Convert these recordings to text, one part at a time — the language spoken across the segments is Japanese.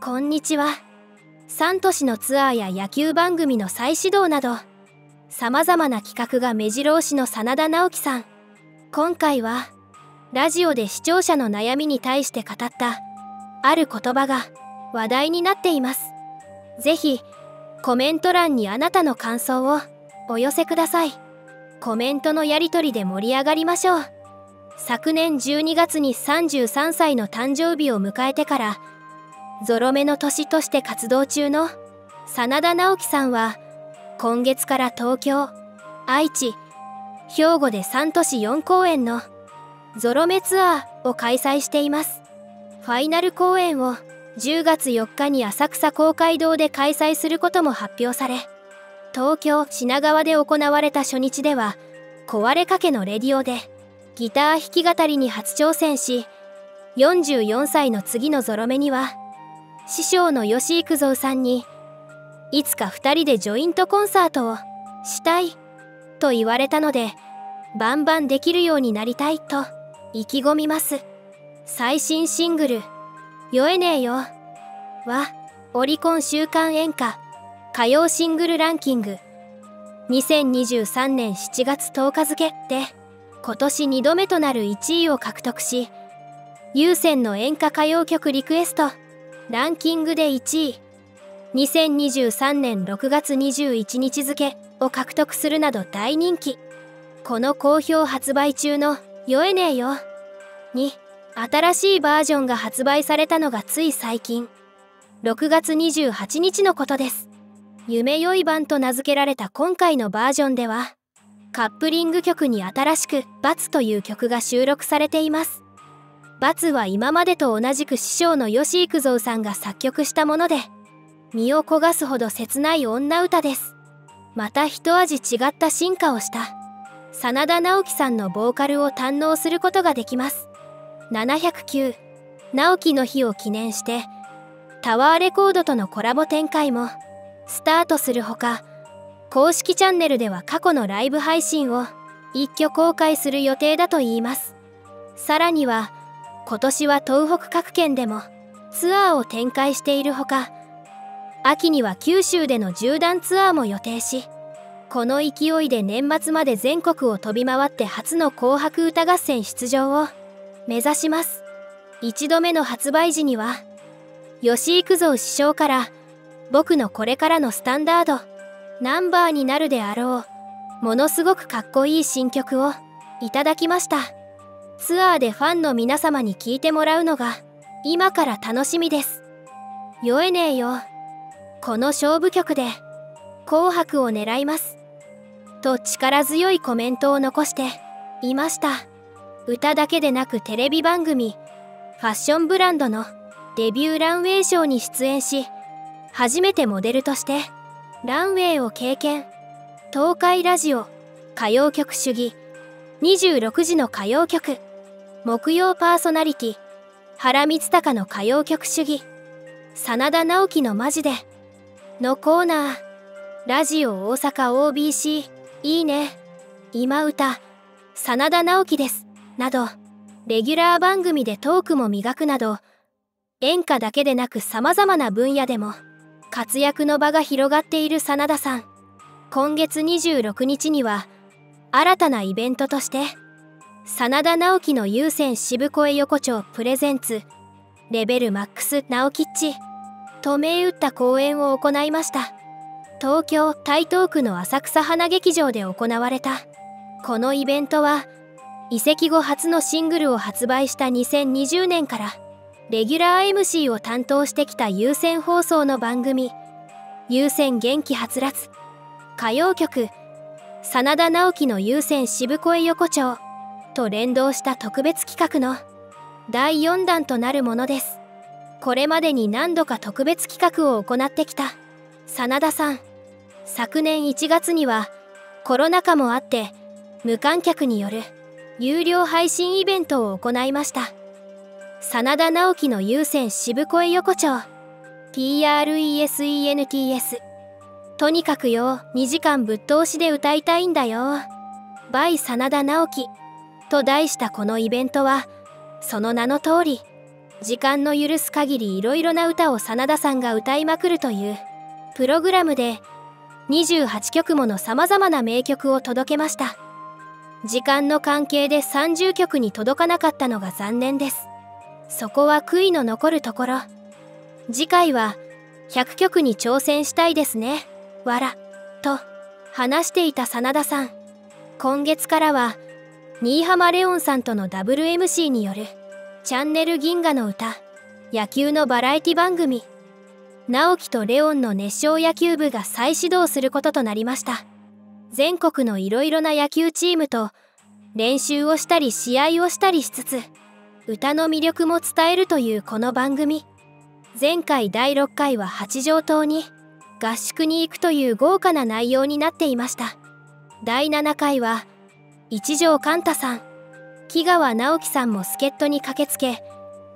こんにちは。3都市のツアーや野球番組の再始動などさまざまな企画が目白押しの真田ナオキさん。今回はラジオで視聴者の悩みに対して語ったある言葉が話題になっています。ぜひコメント欄にあなたの感想をお寄せください。コメントのやり取りで盛り上がりましょう。昨年12月に33歳の誕生日を迎えてからゾロ目の年として活動中の真田ナオキさんは今月から東京、愛知、兵庫で3都市4公演のゾロ目ツアーを開催しています。ファイナル公演を10月4日に浅草公会堂で開催することも発表され、東京・品川で行われた初日では壊れかけのレディオでギター弾き語りに初挑戦し、44歳の次のゾロ目には師匠の吉幾三さんにいつか2人でジョイントコンサートをしたいと言われたので、バンバンできるようになりたいと意気込みます。最新シングル「酔えねえよ」はオリコン週間演歌歌謡シングルランキング2023年7月10日付で今年2度目となる1位を獲得し、有線の演歌歌謡曲リクエストランキングで1位、2023年6月21日付を獲得するなど大人気。この好評発売中の「酔えねえよ」に新しいバージョンが発売されたのがつい最近6月28日のことです。夢酔い版と名付けられた今回のバージョンではカップリング曲に新しく「罰」という曲が収録されています。罰は今までと同じく師匠の吉幾三さんが作曲したもので、身を焦がすほど切ない女歌です。また一味違った進化をした真田ナオキさんのボーカルを堪能することができます。709直樹の日を記念してタワーレコードとのコラボ展開もスタートするほか、公式チャンネルでは過去のライブ配信を一挙公開する予定だといいます。さらには今年は東北各県でもツアーを展開しているほか、秋には九州での縦断ツアーも予定し、この勢いで年末まで全国を飛び回って初の紅白歌合戦出場を目指します。1度目の発売時には吉幾三師匠から僕のこれからのスタンダードナンバーになるであろうものすごくかっこいい新曲をいただきました。ツアーでファンの皆様に聴いてもらうのが今から楽しみです。酔えねえよ、この勝負曲で紅白を狙いますと力強いコメントを残していました。歌だけでなくテレビ番組ファッションブランドのデビューランウェイショーに出演し、初めてモデルとしてランウェイを経験。東海ラジオ歌謡曲主義26時の歌謡曲木曜パーソナリティ原光隆の歌謡曲主義真田ナオキのマジでのコーナー、ラジオ大阪 OBC いいね今歌真田ナオキですなどレギュラー番組でトークも磨くなど、演歌だけでなく様々な分野でも活躍の場が広がっている真田さん。今月26日には新たなイベントとして真田ナオキの有線渋越横丁プレゼンツレベルマックスナオキッチと銘打った公演を行いました。東京台東区の浅草花劇場で行われたこのイベントは、移籍後初のシングルを発売した2020年からレギュラー MC を担当してきた有線放送の番組有線元気はつらつ歌謡曲真田ナオキの有線渋越横丁と連動した特別企画の第4弾となるものです。これまでに何度か特別企画を行ってきた真田さん。昨年1月にはコロナ禍もあって無観客による有料配信イベントを行いました。真田ナオキの有線渋越横丁 PRESENTS とにかくよ2時間ぶっ通しで歌いたいんだよ by 真田ナオキと題したこのイベントは、その名の通り時間の許す限りいろいろな歌を真田さんが歌いまくるというプログラムで28曲ものさまざまな名曲を届けました。時間の関係で30曲に届かなかったのが残念です。そこは悔いの残るところ。次回は100曲に挑戦したいですね。わらと話していた真田さん。今月からは新浜レオンさんとのダブル MC によるチャンネル銀河の歌、野球のバラエティ番組、直樹とレオンの熱唱野球部が再始動することとなりました。全国のいろいろな野球チームと練習をしたり試合をしたりしつつ、歌の魅力も伝えるというこの番組。前回第6回は八丈島に合宿に行くという豪華な内容になっていました。第7回は一条寛太さん、木川直樹さんも助っ人に駆けつけ、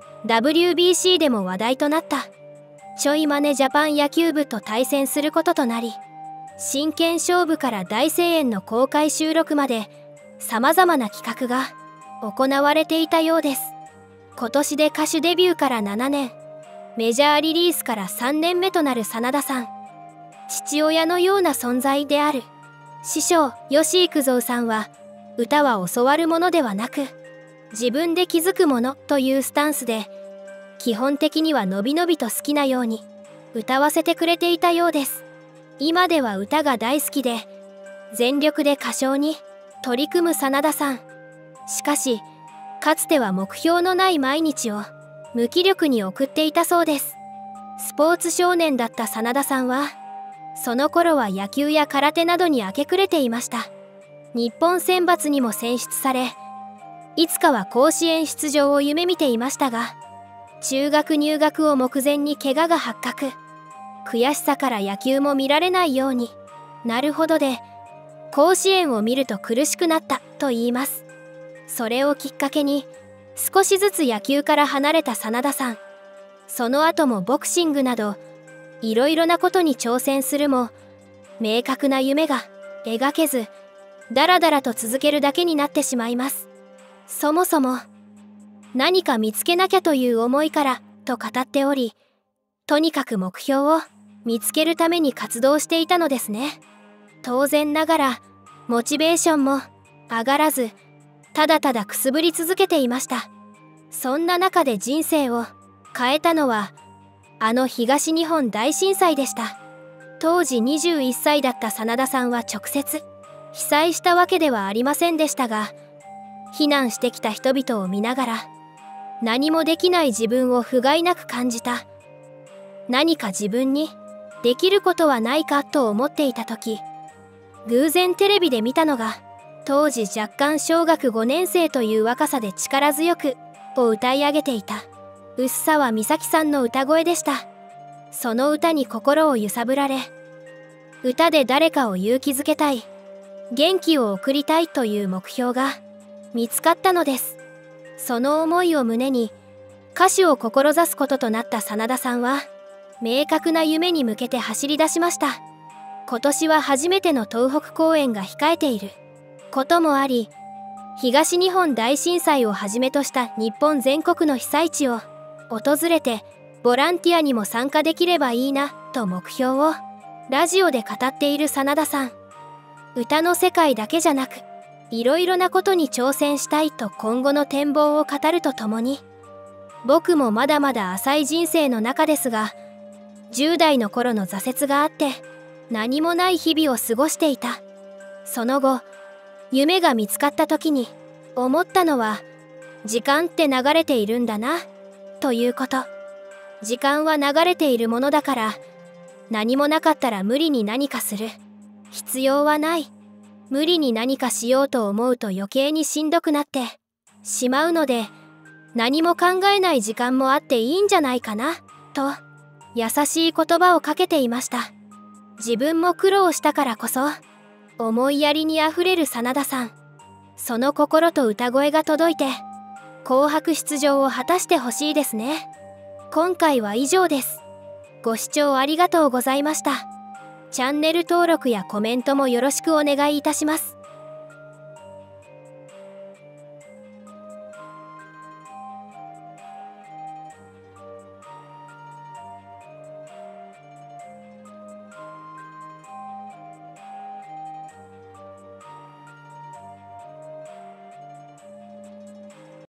WBC でも話題となったちょいマネジャパン野球部と対戦することとなり、真剣勝負から大声援の公開収録までさまざまな企画が行われていたようです。今年で歌手デビューから7年、メジャーリリースから3年目となる真田さん。父親のような存在である師匠吉幾三さんは、歌は教わるものではなく自分で気づくものというスタンスで、基本的にはのびのびと好きなように歌わせてくれていたようです。今では歌が大好きで全力で歌唱に取り組む真田さん。しかしかつては目標のない毎日を無気力に送っていたそうです。スポーツ少年だった真田さんは、その頃は野球や空手などに明け暮れていました。日本選抜にも選出され、いつかは甲子園出場を夢見ていましたが、中学入学を目前に怪我が発覚。悔しさから野球も見られないようになるほどで、甲子園を見ると苦しくなったと言います。それをきっかけに少しずつ野球から離れた真田さん。その後もボクシングなどいろいろなことに挑戦するも、明確な夢が描けず、だらだらと続けるだけになってしまいます。そもそも何か見つけなきゃという思いからと語っており、とにかく目標を見つけるために活動していたのですね。当然ながらモチベーションも上がらず、ただただくすぶり続けていました。そんな中で人生を変えたのはあの東日本大震災でした。当時21歳だった真田さんは直接被災したわけではありませんでしたが、避難してきた人々を見ながら何もできない自分を不甲斐なく感じた。何か自分にできることはないかと思っていた時、偶然テレビで見たのが、当時若干小学5年生という若さで力強くを歌い上げていた薄沢美咲さんの歌声でした。その歌に心を揺さぶられ、歌で誰かを勇気づけたい、元気を送りたいという目標が見つかったのです。その思いを胸に歌手を志すこととなった真田さんは、明確な夢に向けて走り出しました。今年は初めての東北公演が控えていることもあり、東日本大震災をはじめとした日本全国の被災地を訪れてボランティアにも参加できればいいなと目標をラジオで語っている真田さん。歌の世界だけじゃなく、いろいろなことに挑戦したいと今後の展望を語るとともに、僕もまだまだ浅い人生の中ですが、10代の頃の挫折があって何もない日々を過ごしていた。その後夢が見つかった時に思ったのは、時間って流れているんだなということ。時間は流れているものだから、何もなかったら無理に何かする必要はない。無理に何かしようと思うと余計にしんどくなってしまうので、何も考えない時間もあっていいんじゃないかなと優しい言葉をかけていました。自分も苦労したからこそ思いやりにあふれる真田さん。その心と歌声が届いて紅白出場を果たしてほしいですね。今回は以上です。ご視聴ありがとうございました。チャンネル登録やコメントもよろしくお願いいたします。